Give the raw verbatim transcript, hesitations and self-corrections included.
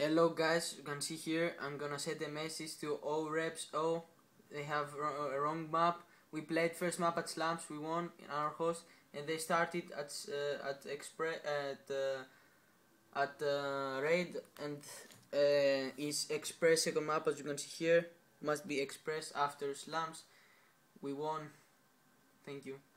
Hello guys, you can see here I'm gonna set the message to all reps. Oh, they have a wrong map. We played first map at Slums, we won in our host, and they started at uh, at express at uh, at uh, raid, and uh, is express second map, as you can see here. Must be express after Slums. We won. Thank you.